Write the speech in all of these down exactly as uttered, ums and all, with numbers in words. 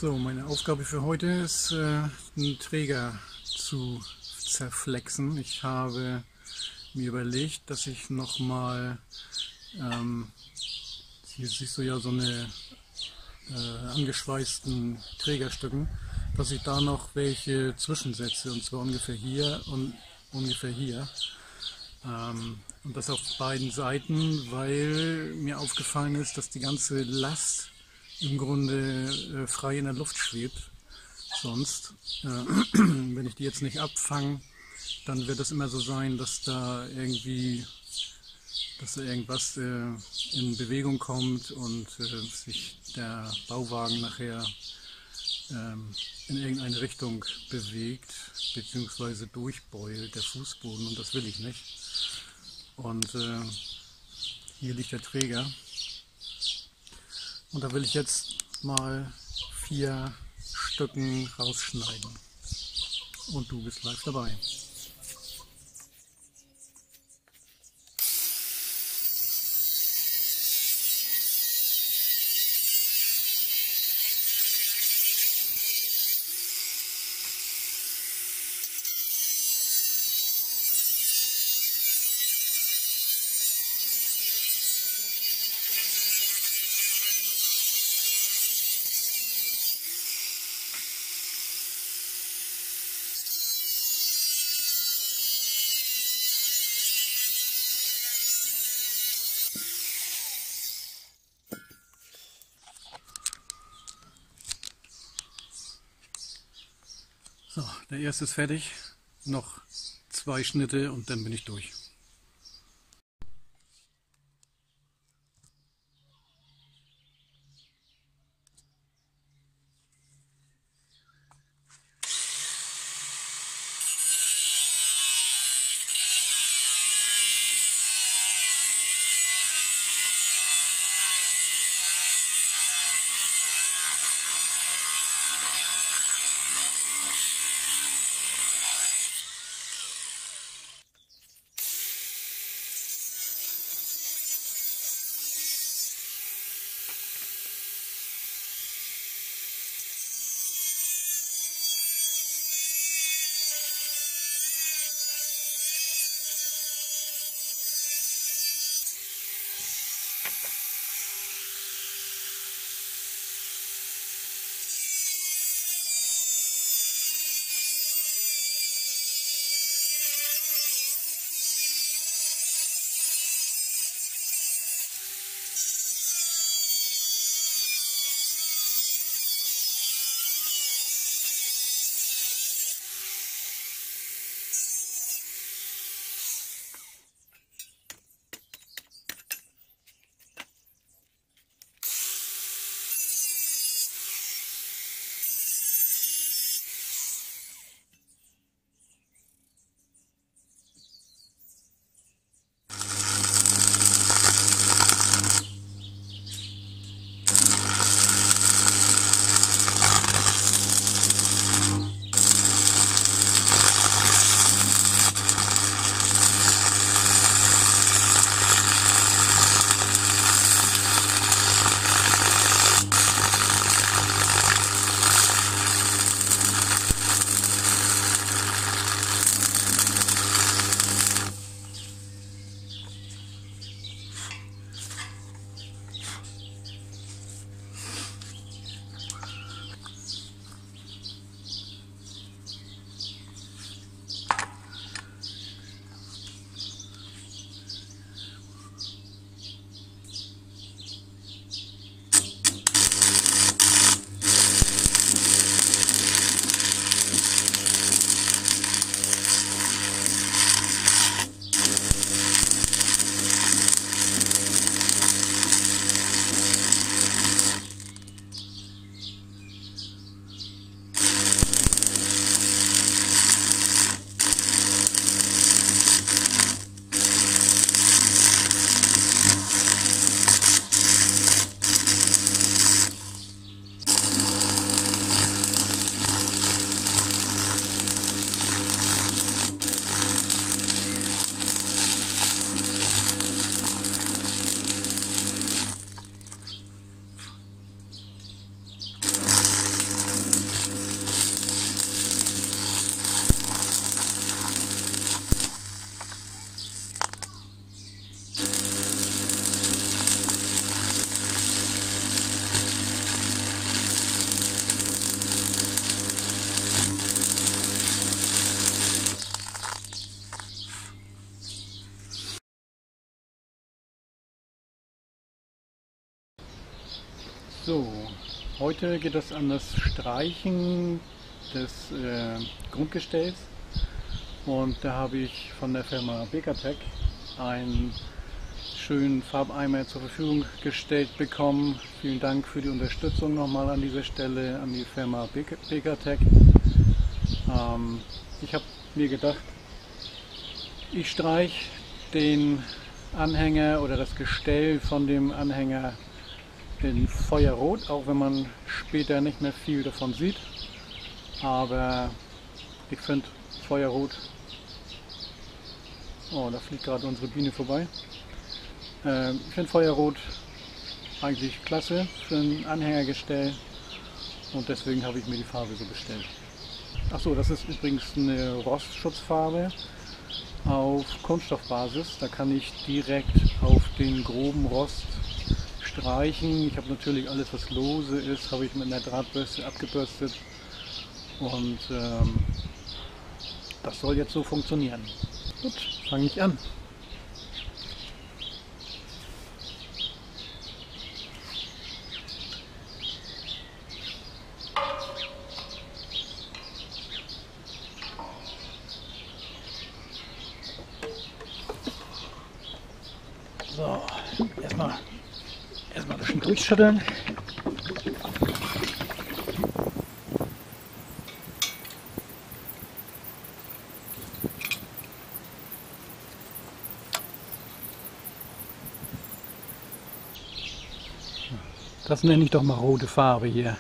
So, meine Aufgabe für heute ist, äh, einen Träger zu zerflexen. Ich habe mir überlegt, dass ich nochmal, ähm, hier siehst du ja so eine äh, angeschweißten Trägerstücken, dass ich da noch welche zwischensetze, und zwar ungefähr hier und ungefähr hier. Ähm, und das auf beiden Seiten, weil mir aufgefallen ist, dass die ganze Last im Grunde äh, frei in der Luft schwebt. Sonst, äh, wenn ich die jetzt nicht abfange, dann wird es immer so sein, dass da irgendwie, dass da irgendwas äh, in Bewegung kommt und äh, sich der Bauwagen nachher ähm, in irgendeine Richtung bewegt bzw. durchbeult, der Fußboden, und das will ich nicht. Und äh, hier liegt der Träger. Und da will ich jetzt mal vier Stücken rausschneiden. Und du bist live dabei. So, der erste ist fertig. Noch zwei Schnitte und dann bin ich durch. So, heute geht es an das Streichen des äh, Grundgestells und da habe ich von der Firma Bekartec einen schönen Farbeimer zur Verfügung gestellt bekommen. Vielen Dank für die Unterstützung nochmal an dieser Stelle an die Firma Bekartec. Ähm, ich habe mir gedacht, ich streiche den Anhänger oder das Gestell von dem Anhänger in Feuerrot, auch wenn man später nicht mehr viel davon sieht. Aber ich finde Feuerrot, oh, da fliegt gerade unsere Biene vorbei. Äh, ich finde Feuerrot eigentlich klasse für ein Anhängergestell und deswegen habe ich mir die Farbe so bestellt. Achso, das ist übrigens eine Rostschutzfarbe auf Kunststoffbasis. Da kann ich direkt auf den groben Rost streichen. Ich habe natürlich alles, was lose ist, habe ich mit einer Drahtbürste abgebürstet und ähm, das soll jetzt so funktionieren. Gut, fange ich an. So, erstmal erstmal ein bisschen durchschütteln. Das nenne ich doch mal rote Farbe hier.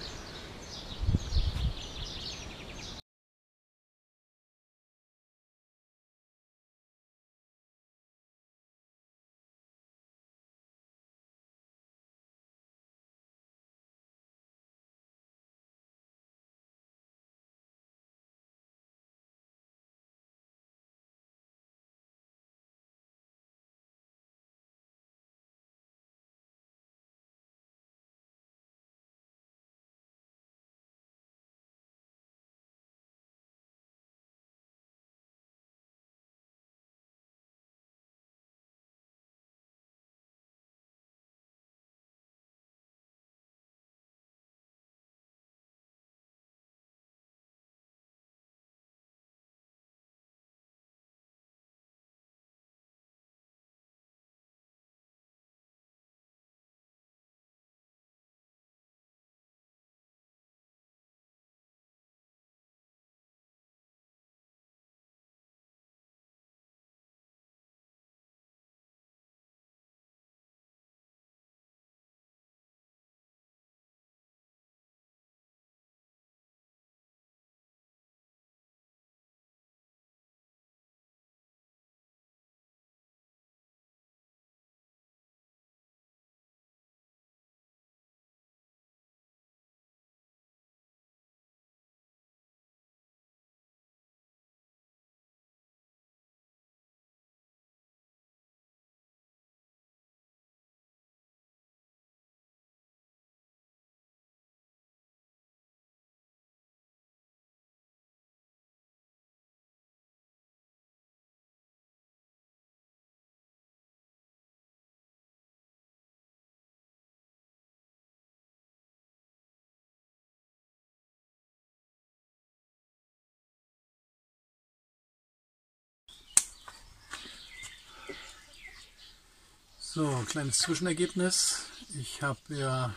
So, kleines Zwischenergebnis. Ich habe ja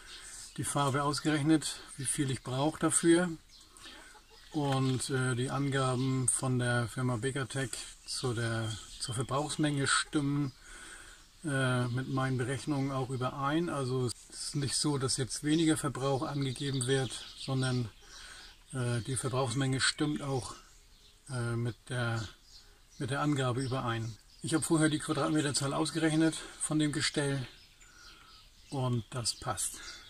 die Farbe ausgerechnet, wie viel ich brauche dafür. Und äh, die Angaben von der Firma Bekartec zu der, zur Verbrauchsmenge stimmen äh, mit meinen Berechnungen auch überein. Also es ist nicht so, dass jetzt weniger Verbrauch angegeben wird, sondern äh, die Verbrauchsmenge stimmt auch äh, mit der, mit der Angabe überein. Ich habe vorher die Quadratmeterzahl ausgerechnet von dem Gestell und das passt.